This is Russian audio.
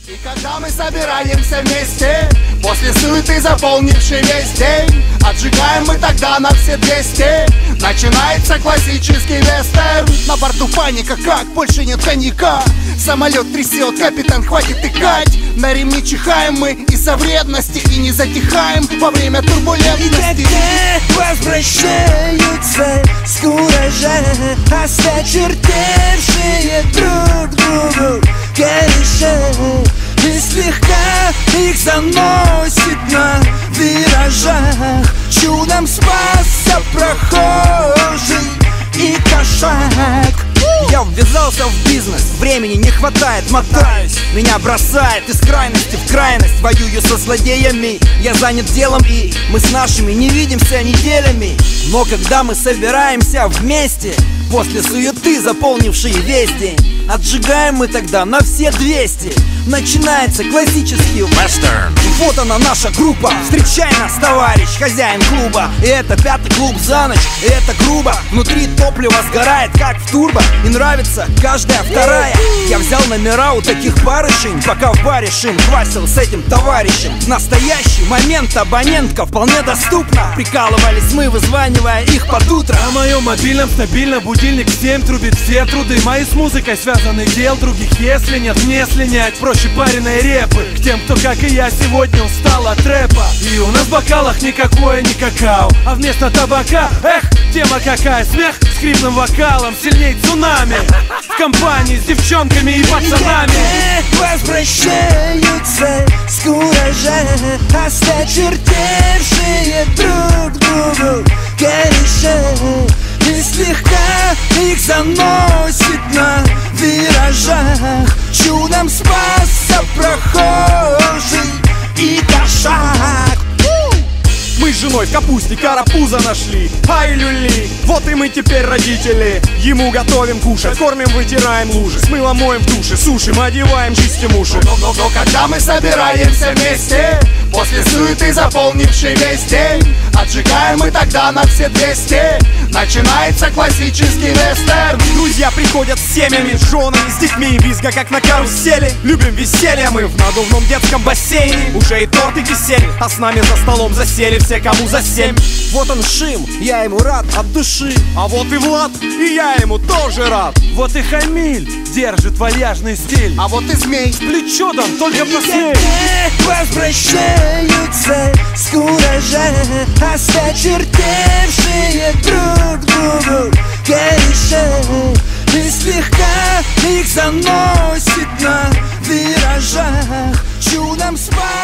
И когда мы собираемся вместе, после суеты, заполнившей весь день, отжигаем мы тогда на все 200. Начинается классический вестерн. На борту паника, как больше нет коньяка. Самолет трясет, капитан, хватит икать. На ремни чихаем мы из-за вредности и не затихаем во время турбулентности. И тогда возвращаются с куража осточертевшие друг другу кореша. И слегка их заносит на виражах. Чудом спасся прохожий и кошак. Я ввязался в бизнес, времени не хватает, мотаюсь. Меня бросает из крайности в крайность. Воюю со злодеями, я занят делом, и мы с нашими не видимся неделями. Но когда мы собираемся вместе, после суеты, заполнившей весь день, отжигаем мы тогда на все 200. Начинается классический вестерн. Вот она, наша группа. Встречай нас, товарищ, хозяин клуба. И это 5-й клуб за ночь, и это грубо. Внутри топливо сгорает, как в турбо. И нравится каждая вторая. Я взял номера у таких барышень, пока в баре шим квасил с этим товарищем. В настоящий момент абонентка вполне доступна. Прикалывались мы, вызванивая их под утро. На моем мобильном стабильно будильник в 7 трубит все труды. Мои с музыкой связаны, дел других если нет, не слинять. Проще пареной репы к тем, кто, как и я, сегодня устал от рэпа. И у нас в бокалах никакое не какао, а вместо табака, эх, тема какая. Смех с хриплым вокалом, сильней цунами. В компании с девчонками и пацанами. Возвращаются с куража осточертевшие друг другу кореша. И слегка их заносит на виражах. Чудом спасся прохожий и кошак. Мы с женой в капусте карапуза нашли. Ай, люли, вот и мы теперь родители. Ему готовим кушать, кормим, вытираем лужи. С мылом моем в душе, сушим, одеваем, чистим уши. Но когда мы собираемся вместе, после суеты, заполнившей весь день, отжигаем мы тогда на все 200. Начинается классический вестерн. Друзья приходят с семьями, с женами, с детьми. Визга как на карусели. Любим веселье мы в надувном детском бассейне. Уже и торт и кисель, а с нами за столом засели все, кому за 7. Вот он Шим, я ему рад от души. А вот и Влад, и я ему тоже рад. Вот и Хамиль держит вальяжный стиль. А вот и Змей с плечом только посмей. Возвращаются с куража осточертевшие друг другу кореша. И слегка их заносит на виражах. Чудом спасся